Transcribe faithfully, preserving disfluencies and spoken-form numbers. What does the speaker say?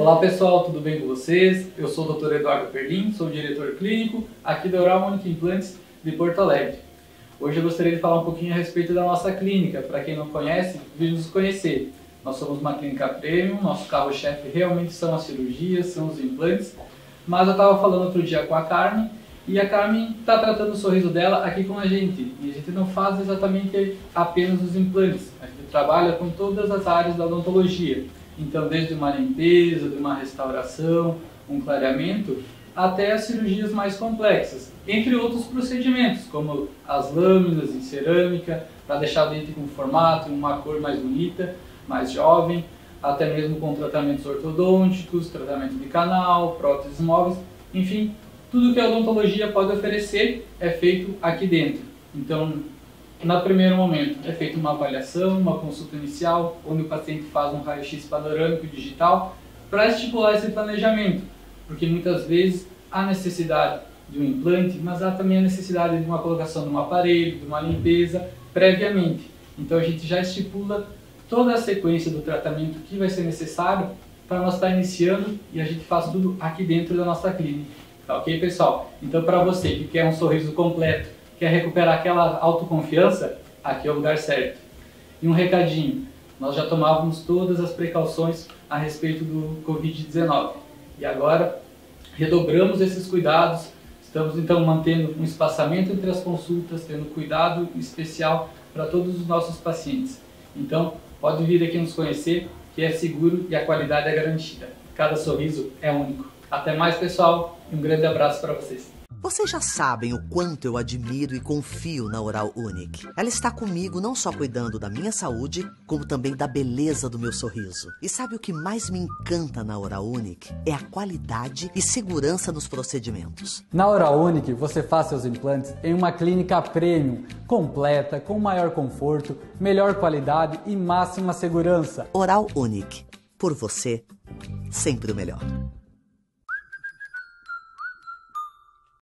Olá pessoal, tudo bem com vocês? Eu sou o doutor Eduardo Perlin, sou diretor clínico aqui da Oral Unique Implantes de Porto Alegre. Hoje eu gostaria de falar um pouquinho a respeito da nossa clínica. Para quem não conhece, venha nos conhecer. Nós somos uma clínica premium, nosso carro-chefe realmente são as cirurgias, são os implantes. Mas eu estava falando outro dia com a Carmen e a Carmen está tratando o sorriso dela aqui com a gente. E a gente não faz exatamente apenas os implantes, a gente trabalha com todas as áreas da odontologia. Então, desde uma limpeza, de uma restauração, um clareamento, até as cirurgias mais complexas, entre outros procedimentos, como as lâminas em cerâmica, para deixar o dente com formato, uma cor mais bonita, mais jovem, até mesmo com tratamentos ortodônticos, tratamento de canal, próteses móveis, enfim, tudo que a odontologia pode oferecer é feito aqui dentro. Então, no primeiro momento, é feita uma avaliação, uma consulta inicial, onde o paciente faz um raio-x panorâmico digital para estipular esse planejamento, porque muitas vezes há necessidade de um implante, mas há também a necessidade de uma colocação de um aparelho, de uma limpeza previamente. Então a gente já estipula toda a sequência do tratamento que vai ser necessário para nós estar iniciando e a gente faz tudo aqui dentro da nossa clínica. Tá ok, pessoal? Então, para você que quer um sorriso completo, quer recuperar aquela autoconfiança, aqui é o lugar certo. E um recadinho, nós já tomávamos todas as precauções a respeito do covid dezenove. E agora, redobramos esses cuidados, estamos então mantendo um espaçamento entre as consultas, tendo cuidado especial para todos os nossos pacientes. Então, pode vir aqui nos conhecer, que é seguro e a qualidade é garantida. Cada sorriso é único. Até mais, pessoal, e um grande abraço para vocês. Vocês já sabem o quanto eu admiro e confio na Oral Unique. Ela está comigo não só cuidando da minha saúde, como também da beleza do meu sorriso. E sabe o que mais me encanta na Oral Unique? É a qualidade e segurança nos procedimentos. Na Oral Unique, você faz seus implantes em uma clínica premium, completa, com maior conforto, melhor qualidade e máxima segurança. Oral Unique. Por você, sempre o melhor.